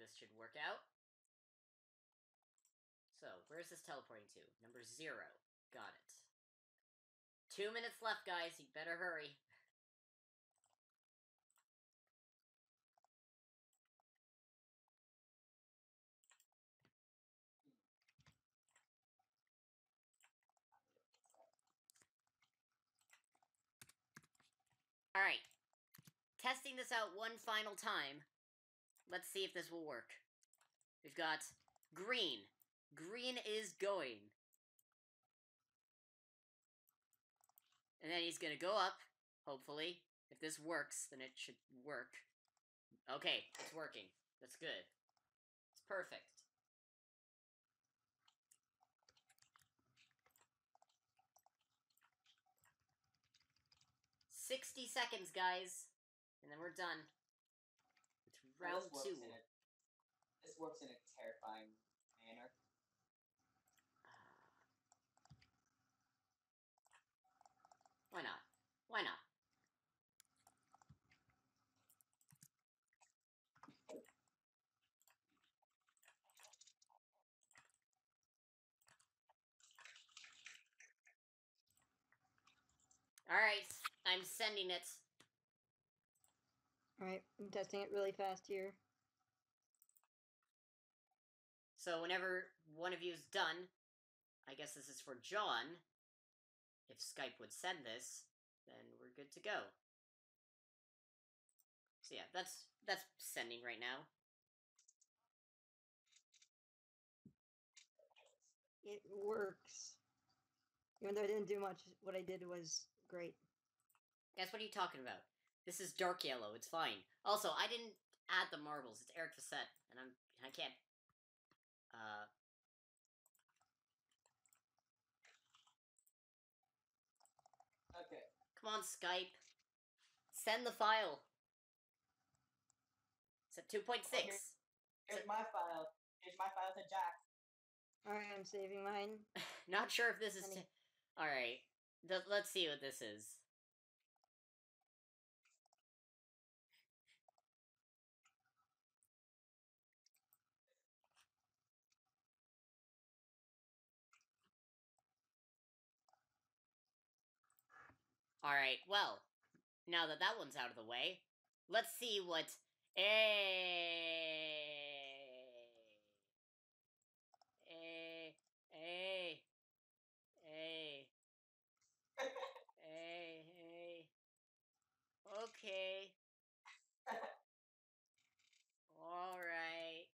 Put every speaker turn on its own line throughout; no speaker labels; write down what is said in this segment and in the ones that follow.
this should work out. So, where's this teleporting to? Number 0. Got it. 2 minutes left, guys. You better hurry. Alright. Testing this out one final time. Let's see if this will work. We've got green. Green is going. And then he's gonna go up, hopefully. If this works, then it should work. Okay, it's working. That's good. It's perfect. "60 seconds, guys. And then we're done. It's round 2.
This works in a terrifying manner.
Why not? Why not? Alright, I'm sending it.
Alright, I'm testing it really fast here.
So whenever one of you is done, I guess this is for John. If Skype would send this, then we're good to go. So yeah, that's sending right now.
It works. Even though I didn't do much, what I did was great.
Guys, what are you talking about? This is dark yellow. It's fine. Also, I didn't add the marbles. It's Eric Facette, and I can't.
Okay.
Come on, Skype. Send the file. It's at 2.6.
Here's my file. Here's my file to Jack.
Alright, I'm saving mine.
Not sure if this is... Alright. Let's see what this is. Alright, well, now that that one's out of the way, let's see what A okay. Alright.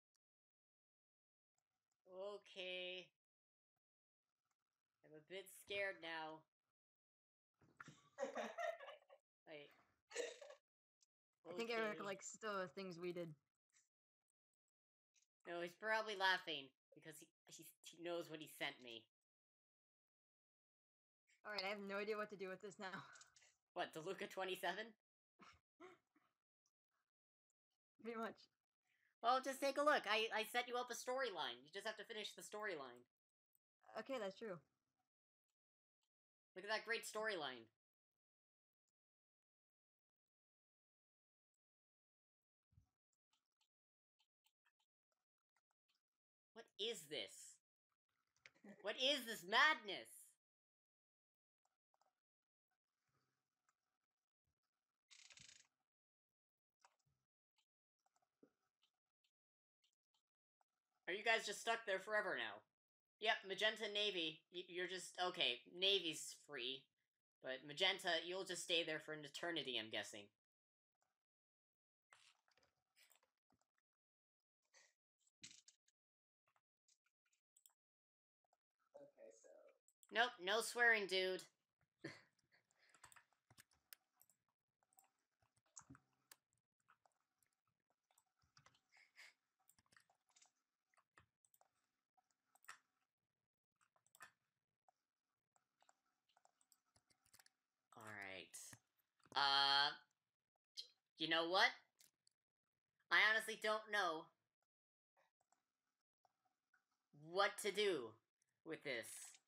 Okay. I'm a bit scared now. Wait.
I think Eric likes the things we did.
No, he's probably laughing because he knows what he sent me.
Alright, I have no idea what to do with this now.
What, DeLuca 27?
Pretty much.
Well, just take a look. I set you up a storyline. You just have to finish the storyline.
Okay, that's true.
Look at that great storyline. What is this? What is this madness? Are you guys just stuck there forever now? Yep, Magenta Navy. You're just... Okay, Navy's free. But Magenta, you'll just stay there for an eternity, I'm guessing.
Okay, so...
Nope, no swearing, dude. Alright. You know what? I honestly don't know what to do with this.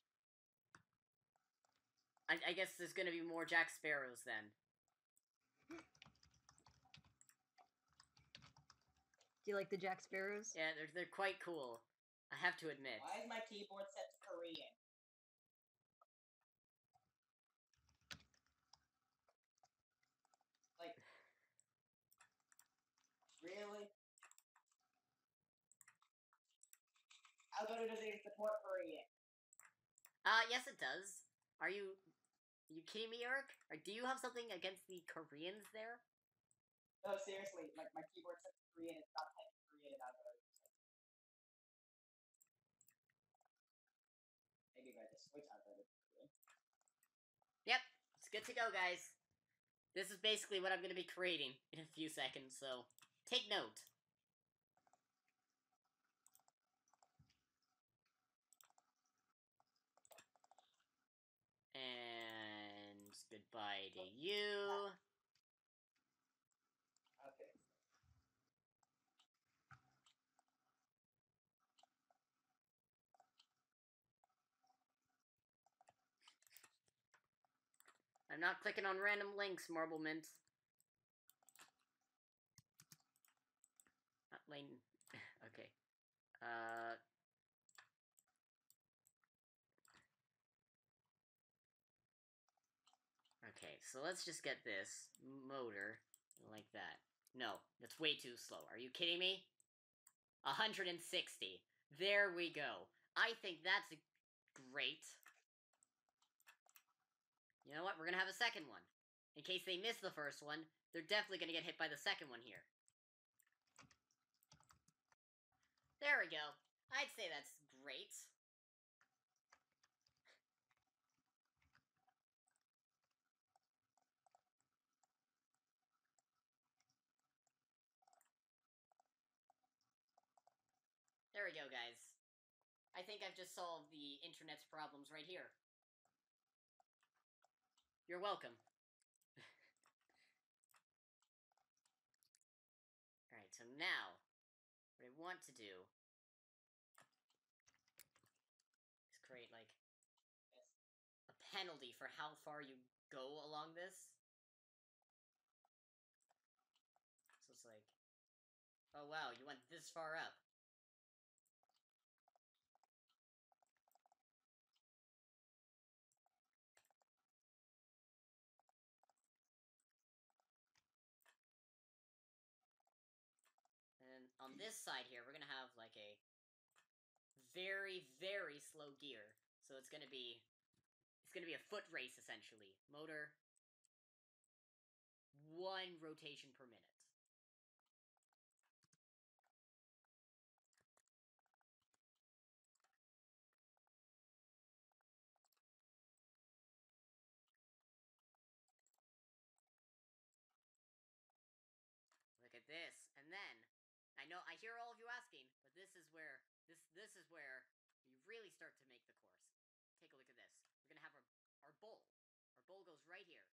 I guess there's gonna be more Jack Sparrows then.
Do you like the Jack Sparrows?
Yeah, they're quite cool. I have to admit.
Why is my keyboard set to Korean? Like, really? Algodo doesn't even support Korean.
Yes it does. Are you kidding me, Eric? Or do you have something against the Koreans there?
No, seriously, like my keyboard set to Korean, it's not typed Korean in Algodo. Maybe if I just switch Algodo to Korean.
Yep, it's good to go, guys. This is basically what I'm going to be creating in a few seconds, so take note. And goodbye to you.
Okay.
I'm not clicking on random links, Marble Mint. Not lane. Okay. Okay, so let's just get this motor like that. No, that's way too slow. Are you kidding me? 160. There we go. I think that's great. You know what? We're gonna have a second one. In case they miss the first one, they're definitely gonna get hit by the second one here. There we go. I'd say that's great. There we go, guys. I think I've just solved the internet's problems right here. You're welcome. Alright, so now, what I want to do is create, like, a penalty for how far you go along this. So it's like, oh wow, you went this far up. And on this side here, we're gonna have like a very, very slow gear. So it's gonna be a foot race essentially. Motor, 1 rotation per minute. Look at this, and then I hear all of you asking, but this is where you really start to make the course. Take a look at this. We're gonna have our bowl. Our bowl goes right here.